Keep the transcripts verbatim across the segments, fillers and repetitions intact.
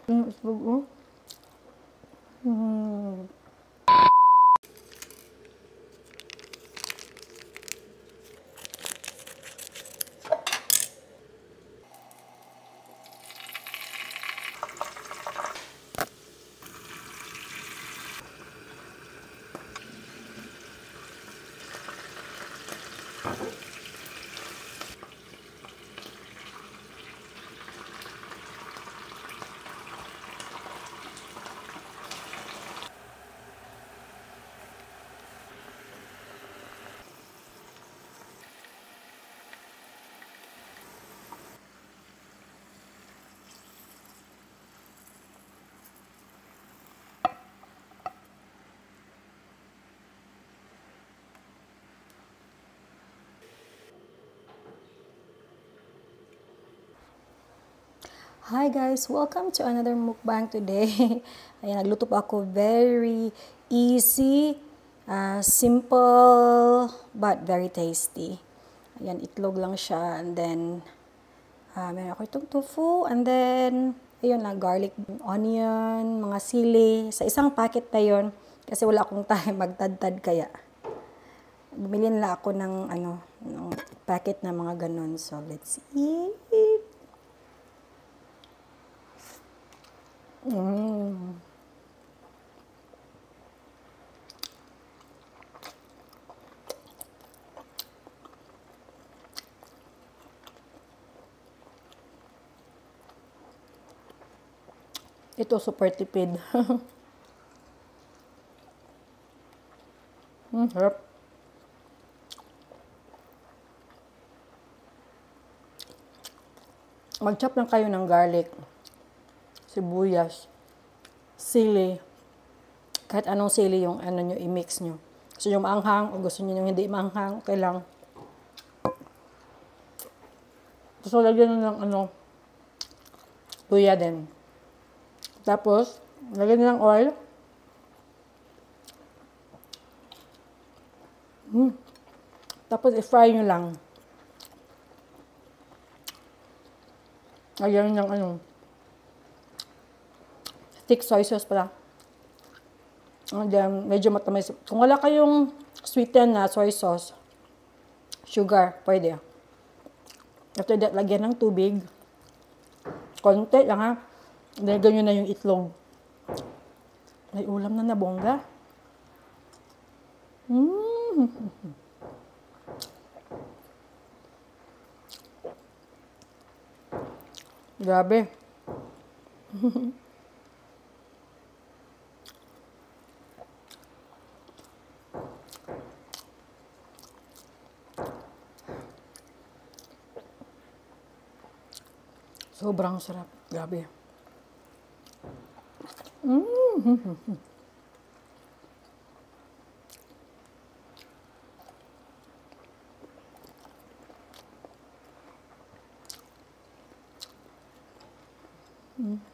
Mm, itlog, oh. Mm. Hi guys! Welcome to another mukbang today. Ayan, nagluto pa ako. Very easy, uh, simple, but very tasty. Ayan, itlog lang siya. And then, uh, meron ako itong tofu. And then, ayun na, garlic, onion, mga sili. Sa isang packet na yun. Kasi wala akong time magtadtad kaya. Bumili nila ako ng, ano, ng packet na mga ganun. So, let's eat. Mm. Ito super tipid. Mm, harap. Mag-chop lang kayo ng garlic, sibuyas, sili. Kahit anong sili yung ano nyo, i-mix nyo. Gusto nyo maanghang o gusto nyo yung hindi maanghang, okay lang. So, lagyan nyo ng ano, luya din. Tapos, lagyan nyo ng oil. Hmm. Tapos, i-fry nyo lang. Lagyan nyo ng ano, thick soy sauce pala. And then, medyo matamis. Kung wala kayong sweeten na soy sauce, sugar, pwede. After that, lagyan ng tubig. Konti lang ha. Lagyan nyo na yung itlog. May ulam na nabongga. Mm. Grabe. Sobrang sarap. Grabe. Mm. Mm.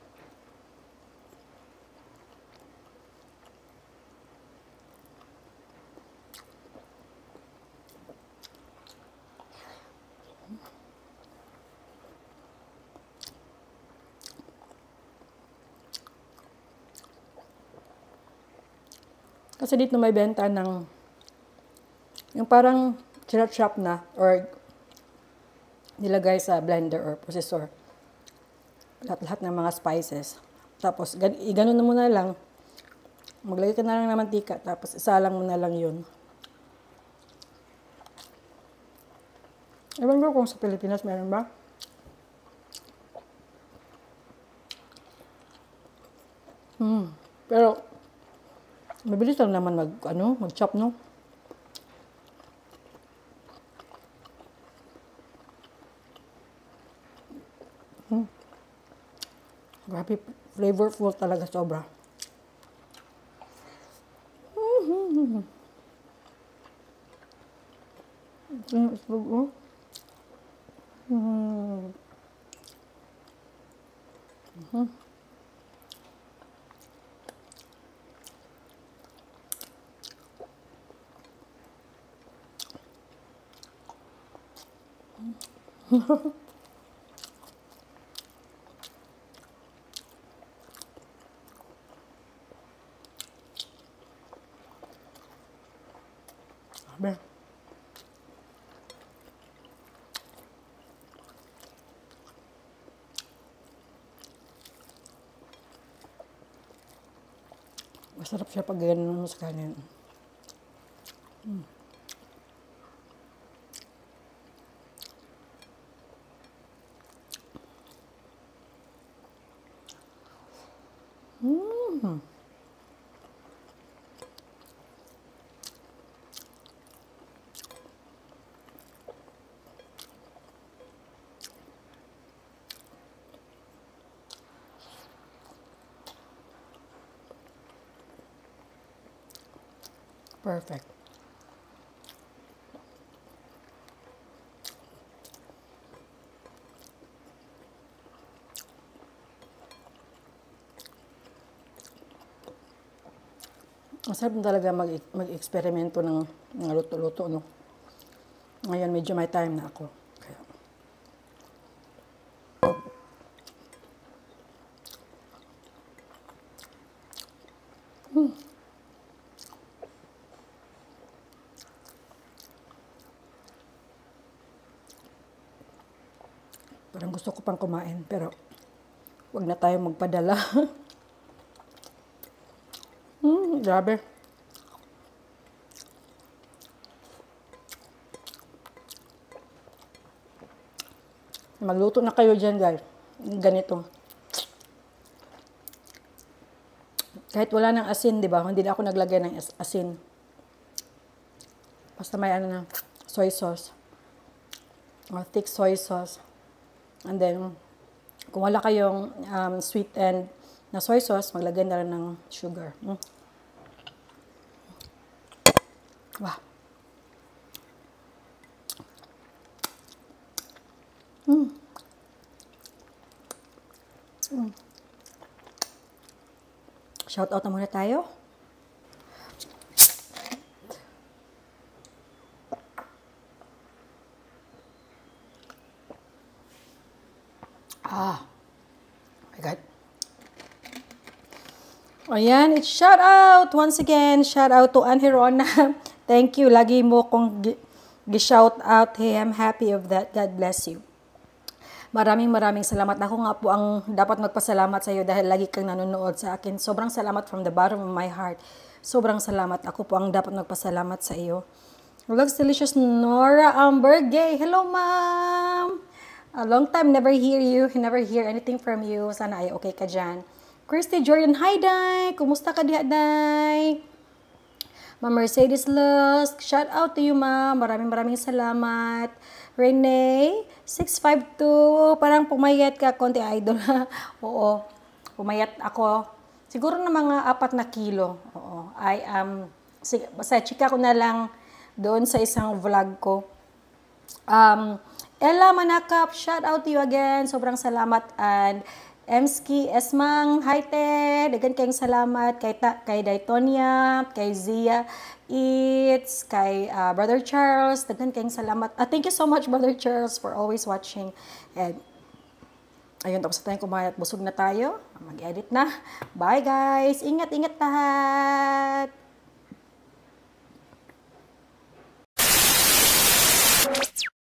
Kasi dito may benta ng yung parang chop na or nilagay sa blender or processor. Lahat-lahat ng mga spices. Tapos, i-ganon na muna lang. Maglagay ka na lang ng mantika. Tapos, isalang mo na lang yun. Ewan ko kung sa Pilipinas meron ba? Hmm. Pero, mabilis lang naman mag, ano, mag-chop, no? Hmm. Grabe, flavorful talaga sobra. Mm-hmm. Yung itlog, oh. Mm. Mm-hmm. Masarap siya pag ganun sa kanin. Mm. Mm. Perfect. Masarap talaga mag mag-eksperimento ng mga luto-luto, no? Ngayon, medyo may time na ako. Kaya. Hmm. Parang gusto ko pang kumain, pero wag na tayo magpadala. Hmm, grabe. Magluto na kayo dyan, guys. Ganito. Kahit wala ng asin, di ba? Hindi na ako naglagay ng asin. Basta may ano na, soy sauce. Or thick soy sauce. And then, kung wala kayong um, sweet and na soy sauce, maglagay na rin ng sugar. Mm. Wow. Mm. Mm. Shout out na muna tayo. Ah. My God. Ayan, it's shout out once again. Shout out to Anne Rona. Thank you. Lagi mo kong gi-shout out. Hey, I'm happy of that. God bless you. Maraming maraming salamat. Ako nga po ang dapat magpasalamat sa iyo dahil lagi kang nanonood sa akin. Sobrang salamat from the bottom of my heart. Sobrang salamat. Ako po ang dapat magpasalamat sa iyo. Looks delicious, Nora Amber Gay. Hello, ma'am. A long time never hear you. Never hear anything from you. Sana ay okay ka dyan. Christy Jordan, hi, Day. Kumusta ka diha, Day? Ma'am Mercedes Lusk, shout out to you, ma'am. Maraming maraming salamat. Renee, six five two, parang pumayat ka, konti idol. Oo, pumayat ako. Siguro na mga apat na kilo. Oo, I am, sige, basta chika ko na lang doon sa isang vlog ko. Um, Ella Manakap, shout out to you again. Sobrang salamat. And Emski Esmang, hi te. Dagan kayong salamat kay, ta, kay Daytonia, kay Zia It's, kay uh, Brother Charles. Dagan kayong salamat. Uh, thank you so much, Brother Charles, for always watching. And ayun, tapos na tayong kumain at busog na tayo. Mag-edit na. Bye guys. Ingat, ingat lahat.